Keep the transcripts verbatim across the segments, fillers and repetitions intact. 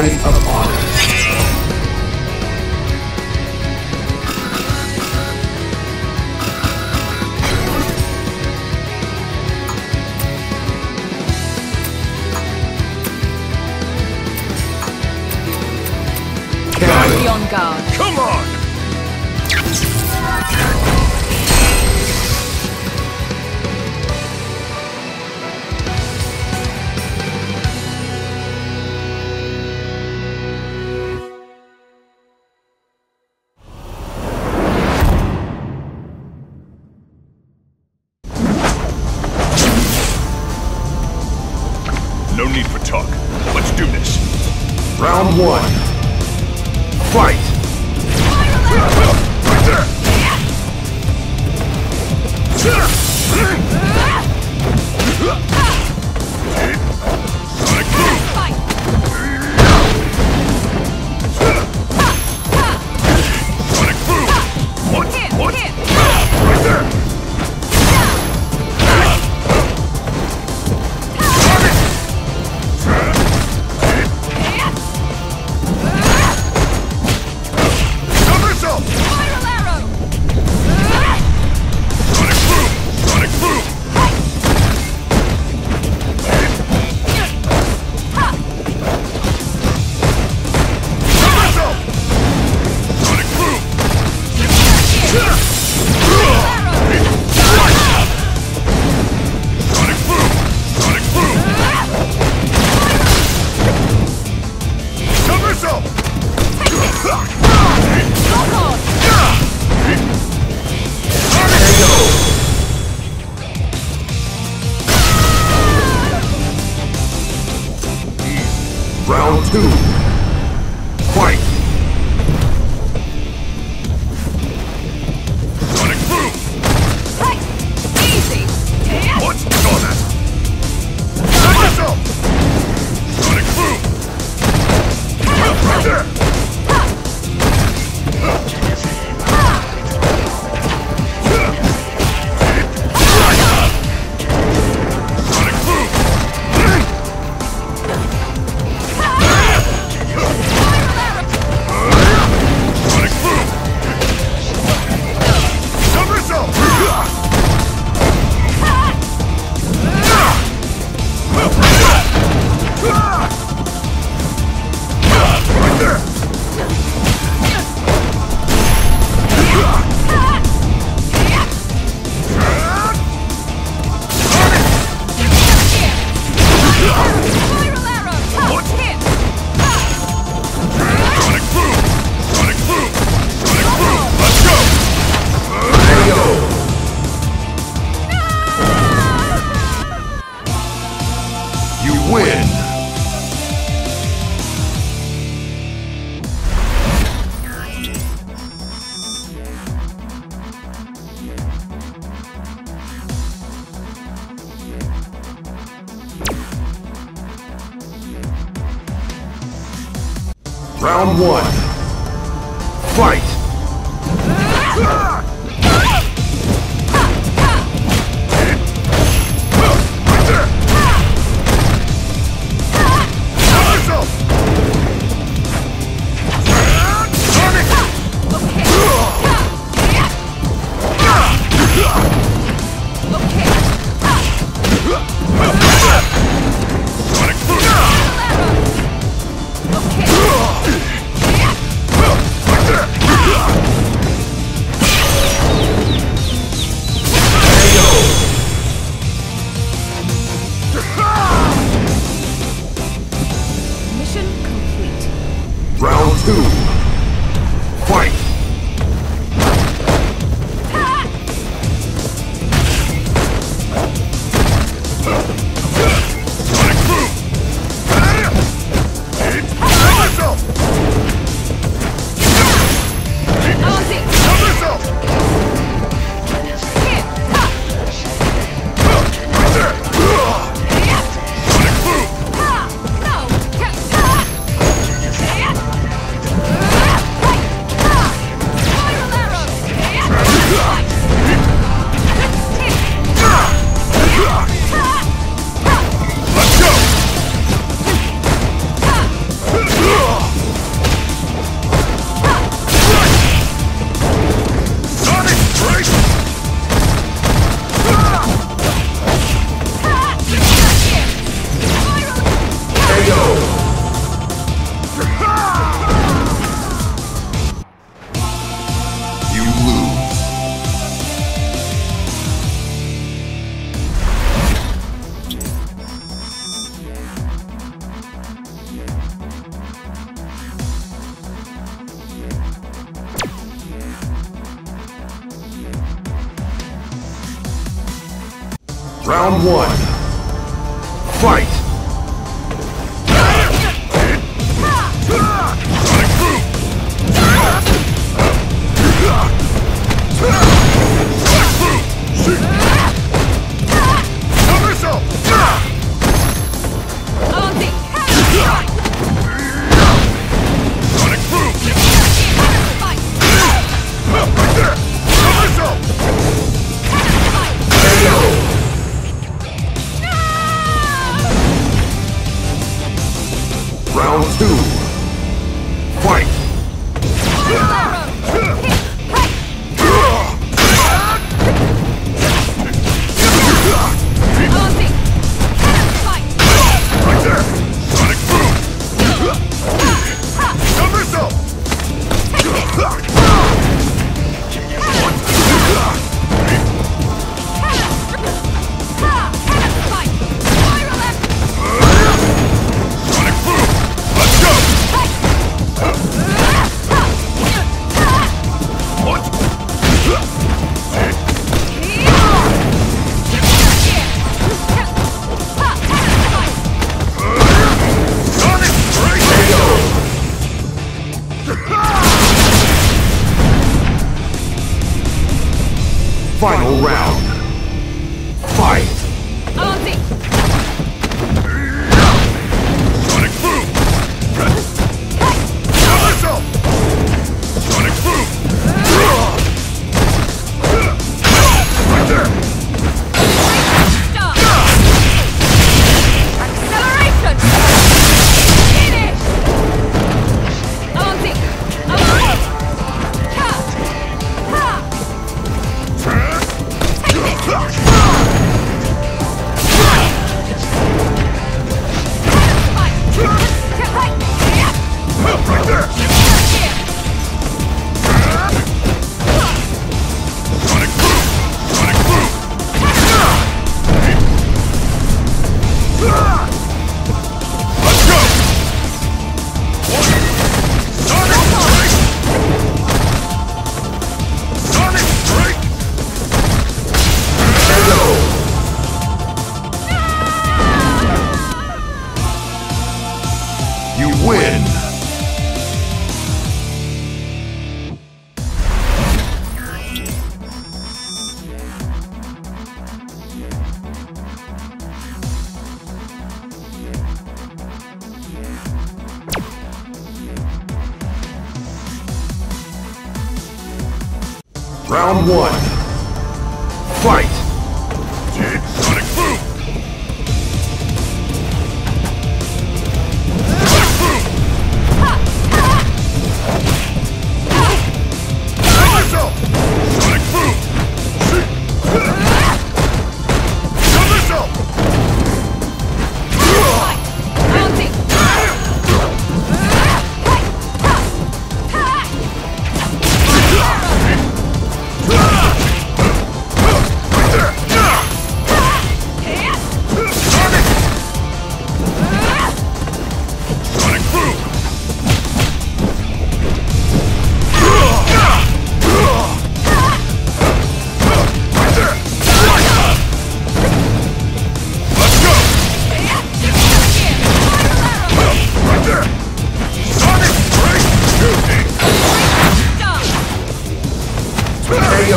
badge of honor. Be on guard. Come on! No need for talk. Let's do this. Round one. Fight! Right there! Sonic Boom! Sonic Boom! What? What? Right there! Round two. Fight! Sonic Boom! Hey! Easy! What? Saw that! Sonic yourself! Sonic Boom! Right there! Win! Round one. Fight! Round two. Fight! Round one. Fight! Round two. Fight! Right there! Sonic boom! Somersault! Final round. Fight! Sonic boom! Somersault! Sonic boom! Right there! Acceleration! Finish! Auntie! Alive! Ha! Ha! Take it! Right there! Sonic boom! Sonic boom! Let's go! Sonic strike! Sonic strike! You win! Round one. Fight! Sonic boom! Sonic boom! Somersault! Sonic boom! Somersault! Auntie! Sonic boom! Right there! Let's go! Right there! Sonic strike! Shooting! K O!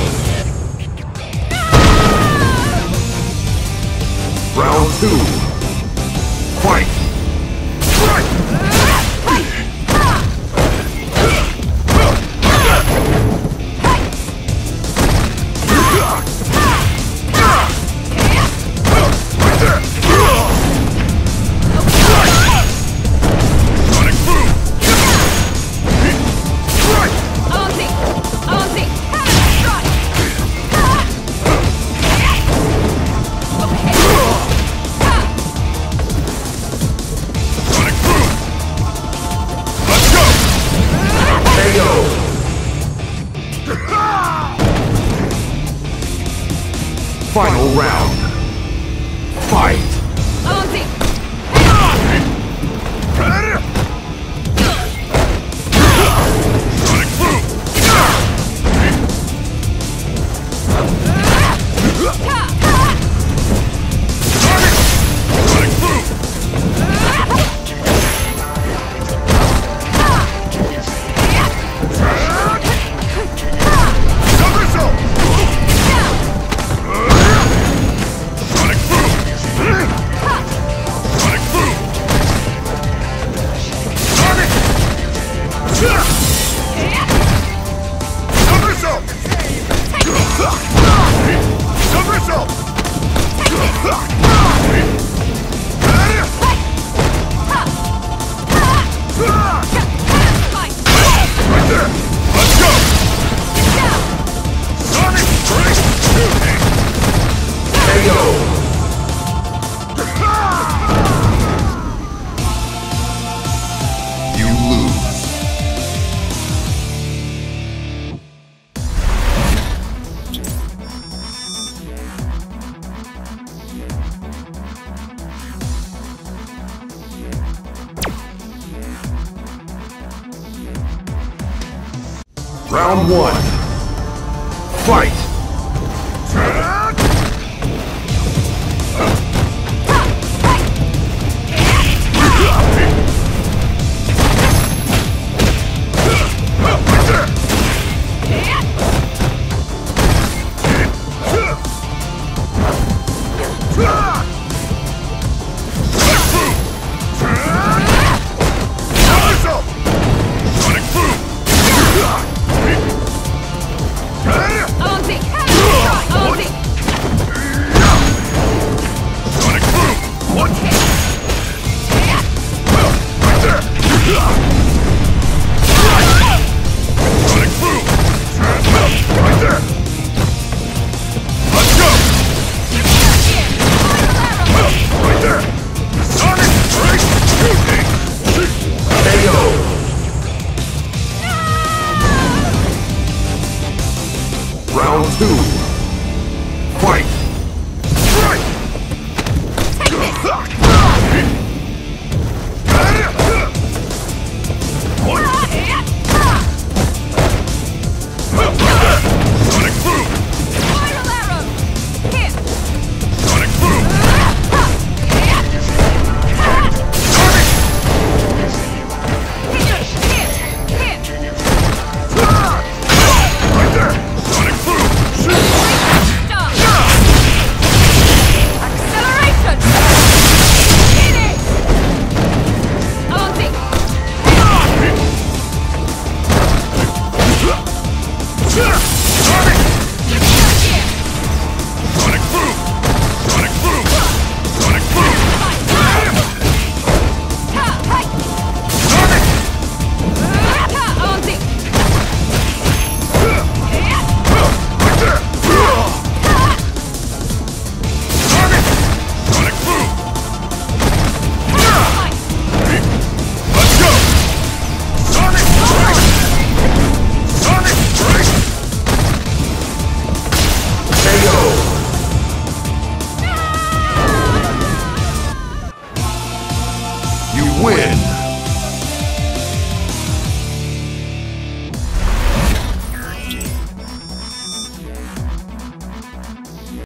Round two. Fight! Strike! Right there! Sonic boom! Strike! Auntie! Auntie! Strike! Sonic boom! Let's go! K O! Final round. Fight! Auntie! Sonic boom! Round one. Fight!